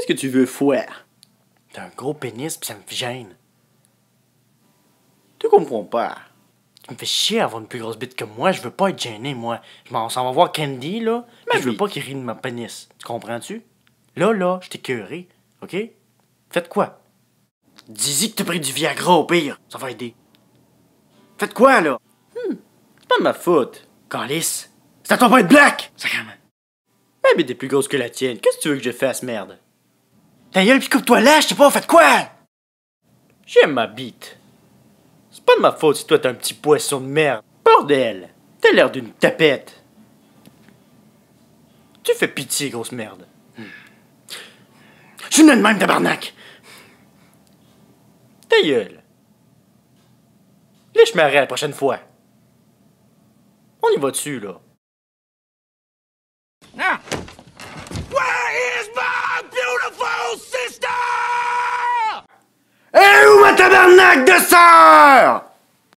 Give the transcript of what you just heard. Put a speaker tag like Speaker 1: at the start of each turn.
Speaker 1: Qu'est-ce que tu veux faire?
Speaker 2: T'as un gros pénis pis ça me gêne.
Speaker 1: Tu comprends pas.
Speaker 2: Tu me fais chier avoir une plus grosse bite que moi, je veux pas être gêné, moi. On s'en va voir Candy, là, mais je veux pas qu'il rie de ma pénis. Tu comprends-tu? Là, je t'ai écœuré, ok? Faites quoi? Dis-y que t'as pris du Viagra au pire, ça va aider. Faites quoi, là?
Speaker 1: C'est pas de ma faute.
Speaker 2: Calice, c'est à toi pas être black!
Speaker 1: Sacrément. Ma bite est plus grosse que la tienne. Qu'est-ce que tu veux que je fasse, merde?
Speaker 2: Ta gueule pis coupe-toi là, je sais pas, faites quoi?
Speaker 1: J'aime ma bite. C'est pas de ma faute si toi t'es un petit poisson de merde. Bordel! T'as l'air d'une tapette. Tu fais pitié, grosse merde.
Speaker 2: Je suis une de même, tabarnak!
Speaker 1: Ta gueule. Lèche-moi la prochaine fois. On y va dessus, là.
Speaker 3: Now, where is my beautiful sister?
Speaker 2: Eh où ma tabarnak de sœur?